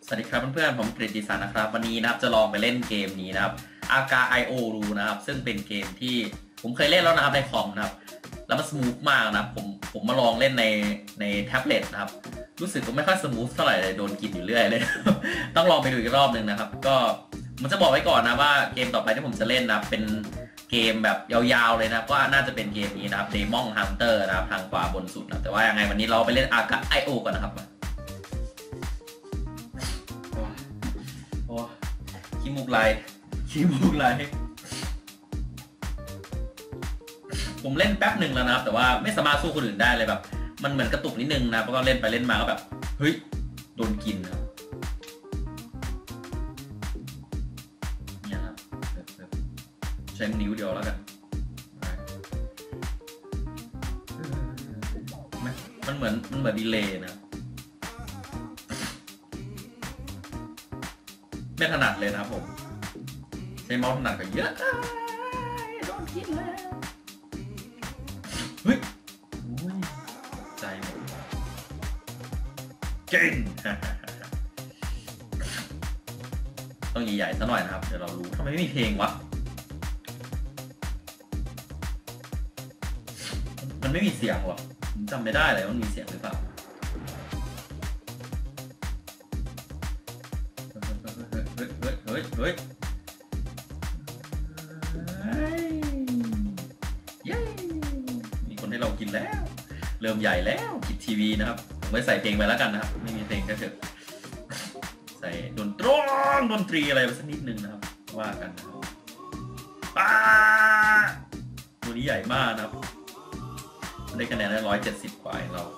สวัสดีครับเพื่อนๆผมกฤติศักดิ์นะครับวันนี้นะครับจะลองไปเล่นเกมนี้นะครับอากา IO รูนะครับซึ่งเป็นเกมที่ผมเคยเล่นแล้วนะครับในคอมนะครับแล้วมันสมูทมากนะครับผมมาลองเล่นในแท็บเล็ตนะครับรู้สึกว่าไม่ค่อยสมูทเท่าไหร่เลยโดนกินอยู่เรื่อยเลย ต้องลองไปดูอีกรอบหนึ่งนะครับก็ผมจะบอกไว้ก่อนนะว่าเกมต่อไปที่ผมจะเล่นนะเป็นเกมแบบยาวๆเลยนะก็น่าจะเป็นเกมนี้นะครับ Demon Hunter นะครับทางขวาบนสุดนะแต่ว่ายังไงวันนี้เราไปเล่นอากา IO ก่อนนะครับขี้มูกไหลผมเล่นแป๊บหนึ่งแล้วนะครับแต่ว่าไม่สามารถสู้คนอื่นได้เลยแบบมันเหมือนกระตุกนิดนึงนะเพราะก็เล่นไปเล่นมาก็แบบเฮ้ยโดนกินครับเนี่ยครับใช้นิ้วเดียวแล้วกันมันเหมือนดีเลย์นะไม่ถนัดเลยนะครับผมใช้เมาส์ถนัดกันเยอะโดนกินแล้วเฮ้ยใจหมดเก่งต้องใหญ่ๆซะหน่อยนะครับเดี๋ยวเรารู้ทำไมไม่มีเพลงวะมันไม่มีเสียงหรอผมจำไม่ได้เลยว่ามีเสียงหรือเปล่าเฮ้ยมีคนให้เรากินแล้วเริ่มใหญ่แล้วกินทีวีนะครับผมไปใส่เพลงไปแล้วกันนะครับไม่มีเพลงก็เถอะใส่ดนตรีอะไรไปสักนิดนึงนะครับว่ากันนะครับตัวนี้ใหญ่มากนะครับได้คะแนนได้170กว่า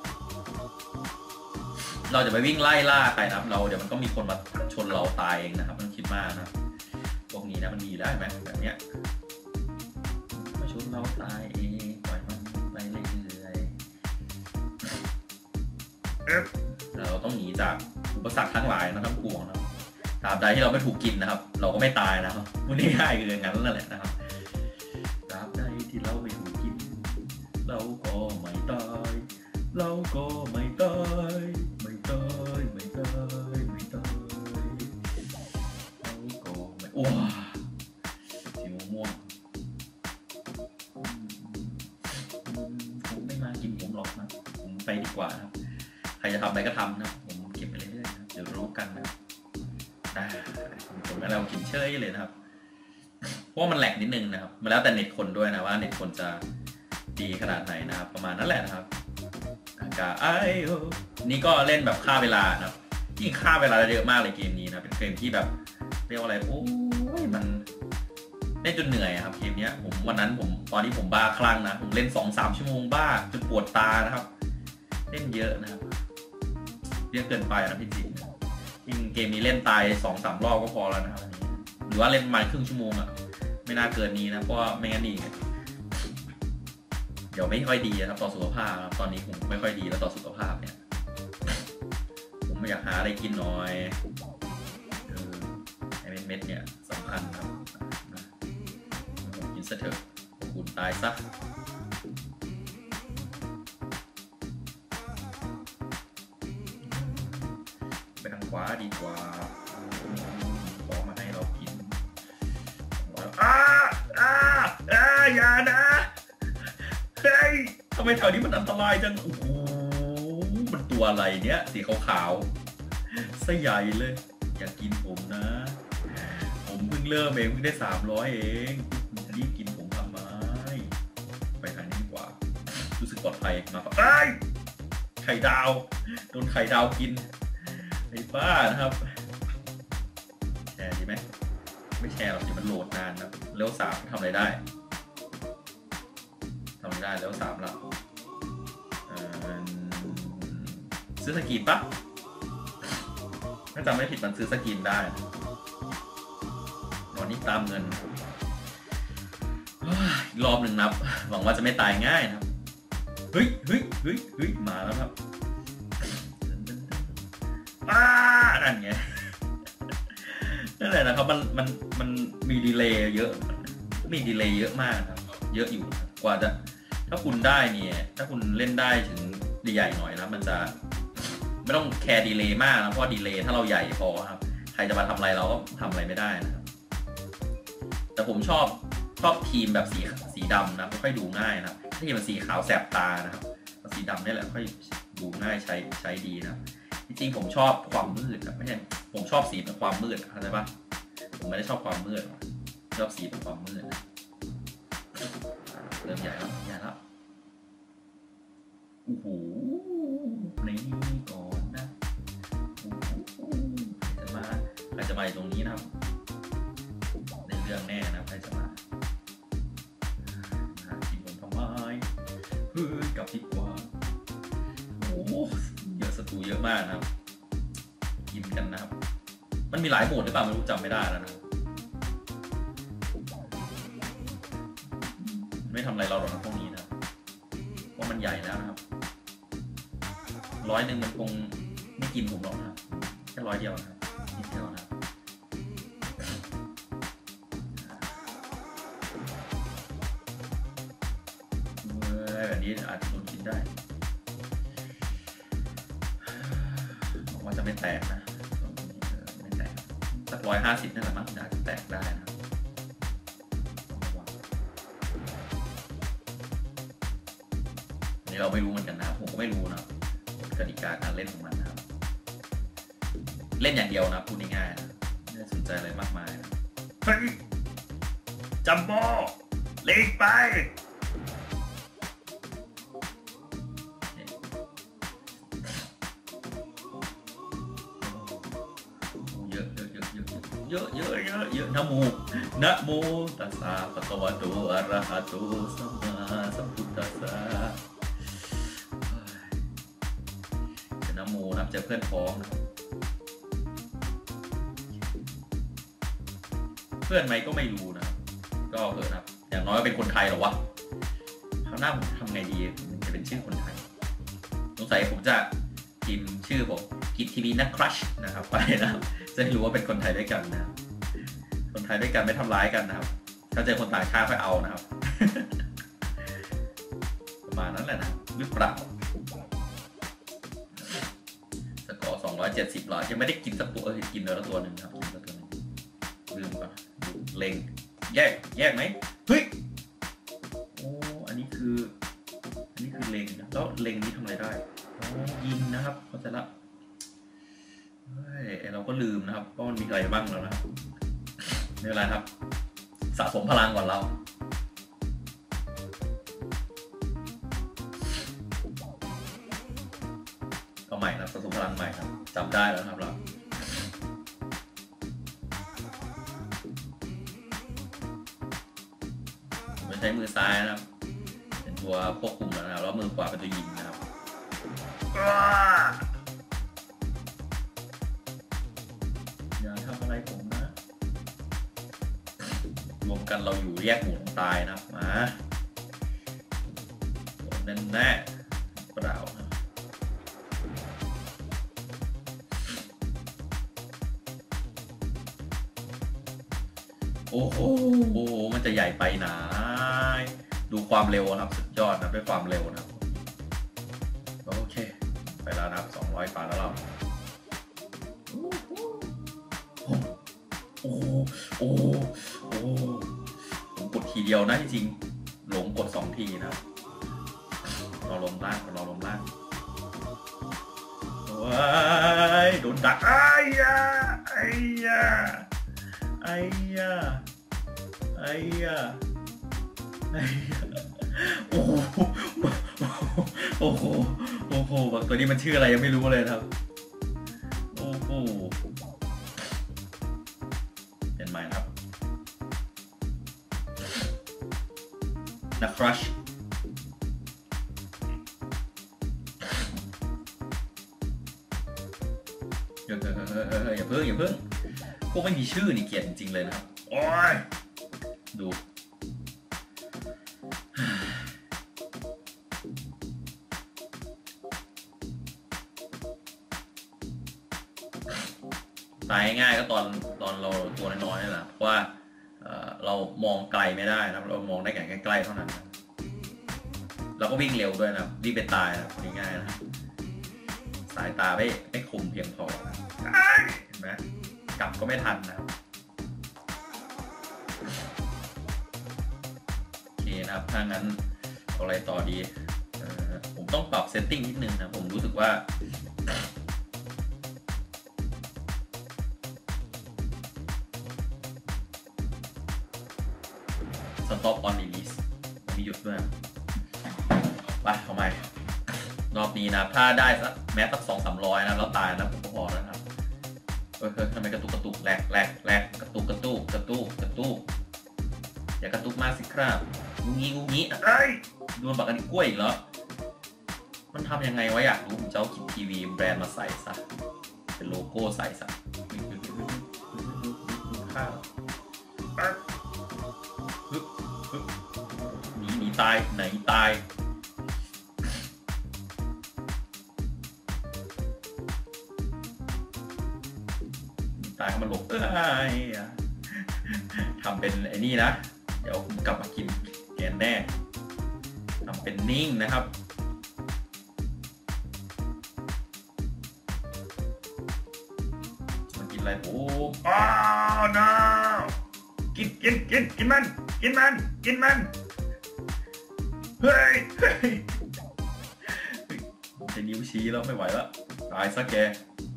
เราจะไปวิ่งไล่ล่าใครนะครับเราเดี๋ยวมันก็มีคนมาชนเราตายเองนะครับไม่ต้องคิดมากนะครับพวกนี้นะมันมีได้ไหมแบบเนี้ยมาชนเราตายเองปล่อยมันไปเรื่อยๆเราต้องหนีจากอุปสรรคทั้งหลายนะทั้งปวงนะตราบใดที่เราไม่ถูกกินนะครับเราก็ไม่ตายนะครับมันง่ายๆคืออย่างนั้นนั่นแหละนะครับตราบใดที่เราไม่ถูกกินเราก็ไม่ตายเราก็ไม่ตายเราก็ไม่โอ้สีม่วงผมไม่มากินผมหรอกนะผมไปดีกว่าครับใครจะทำอะไรก็ทำนะผมเก็บไปเรื่อยๆนะเดี๋ยวรู้กันนะผมแล้วเรากินเชยเลยนะครับเพราะมันแหลกนิดนึงนะครับมาแล้วแต่เน็ตคนด้วยนะว่าเน็ตคนจะดีขนาดไหนนะครับประมาณนั้นแหละนะครับนี่ก็เล่นแบบฆ่าเวลานะครับยิ่งฆ่าเวลาเยอะมากเลยเกมนี้นะเป็นเกมที่แบบเรียกว่าอะไรโอ้ยมันเล่นจนเหนื่อยครับเกมนี้ผมวันนั้นตอนที่ผมบ้าคลั่งนะผมเล่น 2-3 ชั่วโมงบ้าจนปวดตานะครับเล่นเยอะนะครับเยอะเกินไปนะพี่จิ๋งเกมนี้เล่นตาย 2-3 รอบก็พอแล้วนะครับหรือว่าเล่นประมาณครึ่งชั่วโมงอะไม่น่าเกินนี้นะเพราะว่าไม่งั้นดีเดี๋ยวไม่ค่อยดีนะครับต่อสุขภาพตอนนี้ผมไม่ค่อยดีแล้วต่อสุขภาพเนี่ยผมอยากหาอะไรกินหน่อยไอ้เม็ดเนี่ยสำคัญครับผมกินซะเถอะคุณตายซะไปทางขวาดีกว่าขอมาให้เรากินอย่านะเฮ้ยทำไมแถวนี้มันอันตรายจังโอ้โหมันตัวอะไรเนี่ยสีขาวๆซะใหญ่เลยอยากกินผมนะผมเพิ่งเริ่มเองเพิ่งได้300เองรีบกินผมทำไมไปทางนี้ดีกว่ารู้สึกปลอดภัยมากกว่าไข่ดาวโดนไข่ดาวกินไอ้บ้านะครับแชร์ดีไหมไม่แชร์หรอกเดี๋ยวมันโหลดนานนะเร็ว3ทำอะไรได้แล้ว3แล้วซื้อสกินปะถ้าจำไม่ผิดมันซื้อสกินได้ตอนนี้ตามเงินอีกรอบหนึ่งนับหวังว่าจะไม่ตายง่ายนะครับเฮ้ยมาแล้วครับนั่นไงนั่นแหละนะครับมันมีดีเลย์เยอะมากครับเยอะอยู่กว่าจะถ้าคุณได้เนี่ยถ้าคุณเล่นได้ถึงใหญ่หน่อยนะมันจะไม่ต้องแคร์ดีเลย์มากนะเพราะดีเลย์ถ้าเราใหญ่พอครับใครจะมาทำอะไรเราก็ทำอะไรไม่ได้นะครับแต่ผมชอบทีมแบบสีดำนะค่อยดูง่ายนะครับถ้าทีมมันสีขาวแสบตานะครับสีดำนี่แหละค่อยดูง่ายใช้ดีนะจริงๆผมชอบความมืดนะไม่ใช่ผมชอบสีเป็นความมืดเข้าใจปะผมไม่ได้ชอบความมืดชอบสีเป็นความมืดนะเริ่มใหญ่แล้วโอ้โหในนี้ก่อนนะใครจะมาตรงนี้นะครับในเรื่องแน่นะใครจะมากินผมทำไมกลับดีกว่าโอ้เยอะศัตรูเยอะมากนะครับกินกันนะครับมันมีหลายโหมดหรือเปล่าไม่รู้จำไม่ได้แล้วนะไม่ทำอะไรเราหรอกนะพวกนี้นะเพราะมันใหญ่แล้วนะครับ100มันคงไม่กินผมหรอกนะแค่100เดียวนะครับนิดเดียวนะแบบนี้อาจจะโดนกินได้ผมว่าจะไม่แตกนะไม่แตกสัก150นั่นแหละมั้งอาจจะแตกได้นะนี่เราไม่รู้เหมือนกันนะผมก็ไม่รู้นะกติกาการเล่นของมันนะครับเล่นอย่างเดียวนะพูดง่ายๆนะไม่ได้สนใจอะไรมากมายนะเฮ้ยจัมโบ้เล็กไปเยอะนะโมตัสสะภะคะวะโตอะระหะโตสัมมาสัมพุทธัสสะนะโมนับเจอเพื่อนพ้องนะเพื่อนไหมก็ไม่รู้นะก็เถอะนะอย่างน้อยก็เป็นคนไทยหรอวะคราวหน้าผมทำไงดีจะเป็นชื่อคนไทยสงสัยผมจะพิมพ์ชื่อผมกิตทีวีนักครัชนะครับไปนะครับจะให้รู้ว่าเป็นคนไทยด้วยกันนะคนไทยด้วยกันไม่ทำร้ายกันนะครับถ้าเจอคนต่างชาติค่อยเอานะครับประมาณนั้นแหละนะหรือเปล่าสกอร์270หรอยังไม่ได้กินสักตัวกินเนื้อตัวหนึ่งครับกินตัวนึงลืมป่ะเล็งแยกไหมเฮ้ยโอ้อันนี้คือเล็งนะแล้วเล็งนี้ทำอะไรได้ยิงนะครับเข้าใจละเราก็ลืมนะครับว่ามันมีอะไรบ้างแล้วนะครับไม่เป็นไรครับสะสมพลังก่อนเราเอาใหม่นะสะสมพลังใหม่ครับจำได้แล้วครับเราใช้มือซ้ายนะครับเป็นตัวควบคุมนะครับแล้วมือขวาเป็นตัวยิงนะครับอย่าทำอะไรผมนะรวมกันเราอยู่แยกหมู่ตายนะครับมาแน่เปล่านะโอ้โหมันจะใหญ่ไปนะดูความเร็วนะครับสุดยอดนะด้วยความเร็วนะโอเคไปแล้วนะครับ200กว่าแล้วเราโอ้ผมกดทีเดียวนะจริงหลงกด2ทีนะรอลมล่างว้ายโดนดักไอ้ยาโอ้โหตัวนี้มันชื่ออะไรยังไม่รู้เลยครับโอ้โหเห็นไหมครับนักครัชอย่าเพิ่งพวกไม่มีชื่อนี่เกลียดจริงๆเลยนะครับโอ้ยดูตายง่ายก็ตอนเราตัวน้อยๆนี่แหละเพราะว่าเรามองไกลไม่ได้นะเรามองได้แค่ใกล้ๆเท่านั้นเราก็วิ่งเร็วด้วยนะวิ่งเป็นตายนะง่ายๆนะสายตาไม่คมเพียงพอเห็นไหมกลับก็ไม่ทันนะครับโอเคนะครับถ้างั้นเอาอะไรต่อดีผมต้องปรับเซตติ้งนิดนึงนะผมรู้สึกว่าStop on release มีหยุดด้วยไปเอาใหม่รอบนี้นะถ้าได้สักแม้สัก200-300นะแล้วตายนะผมก็พอแล้วครับทำไมกระตุกแหลกกระตุกอย่ากระตุกมากสิครับงูงี้โดนบักอันนี้กล้วยอีกแล้วมันทำยังไงวะอยากรู้ผมจะเอากินทีวีแบรนด์มาใส่ซะเป็นโลโก้ใส่ซะข้าวหนีตายไหนตายเข้ามาหลบทำเป็นไอ้นี่นะเดี๋ยวผมกลับมากินแกนแน่ทำเป็นนิ่งนะครับมันกินอะไรโอ้no กินมันเฮ้ยจะนิ้วชี้แล้วไม่ไหวแล้วตายซะแก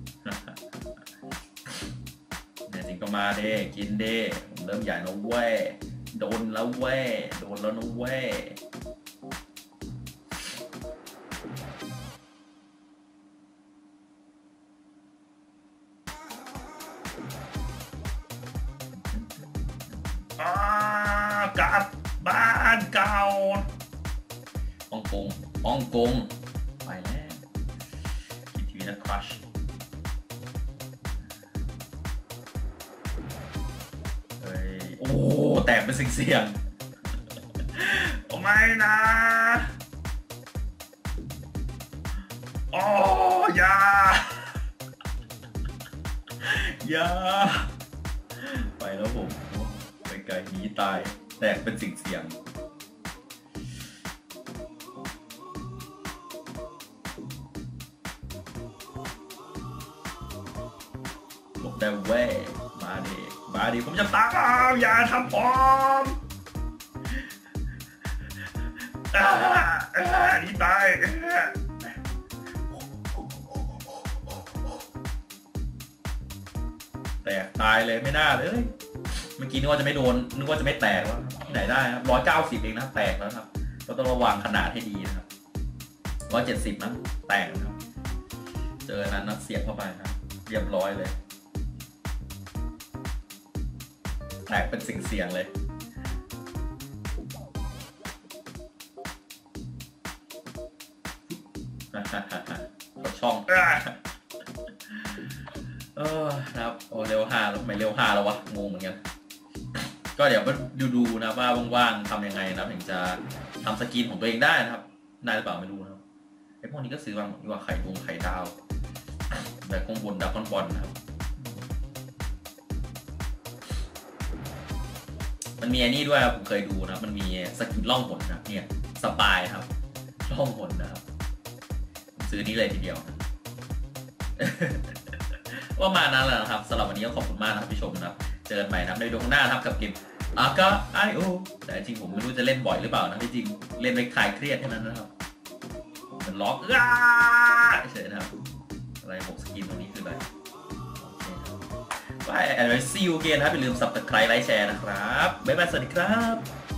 เนี่ยจริงก็มาเด้กินเด้ผมเริ่มใหญ่แล้วเว้ยโดนแล้วนะเว้ยกลับบ้านเก่าฮ่องกงไปแล้วคิดทีวีนะครัชเฮ้ยโอ้แตกเป็นเสียงโอ้ไม่นะโอ้อย่าไปแล้วผมไปไกลหนีตายแตกเป็นเสียงบอกได้เว้ยมาดิผมจะตามอย่าทำผมหนีตายแตกตายเลยไม่น่าเลยเมื่อกี้นึกว่าจะไม่โดนนึกว่าจะไม่แตกแล้วที่ไหนได้ครับ190เองนะแตกแล้วครับก็ต้องระวังขนาดให้ดีนะครับ170นะแตกนะครับเจอนั้นนัดเสียบเข้าไปนะเรียบร้อยเลยแตกเป็นเสียงเลยช่องครับโอ้เร็ว5แล้วไม่เร็ว5แล้ววะงงเหมือนกันก็เดี๋ยวมาดูนะว่าว่างๆทำยังไงนะถึงจะทำสกินของตัวเองได้นะครับได้หรือเปล่าไม่รู้นะครับไอ้พวกนี้ก็ซื้อวางหมดว่าไข่ดาวแบบข้างบนดาวบอลนะครับมันมีอันนี้ด้วยผมเคยดูนะมันมีสกินล่องหนนะเนี่ยสปายครับล่องหนนะครับซื้อนี้เลยทีเดียวว่ามานั้นแหละนะครับสำหรับวันนี้ก็ขอบคุณมากนะครับที่ชมนะครับเจอกันใหม่นะครับในดวงหน้านะครับกับเกมARK.io แต่จริงผมไม่รู้จะเล่นบ่อยหรือเปล่านะที่จริงเล่นไปคลายเครียดแค่นั้นนะครับมันล็อกเฉยนะครับอะไร6สกินตรงนี้คืออะไรไป see you again นะครับอย่าลืม subscribe ไลค์แชร์นะครับบ๊ายบายสวัสดีครับ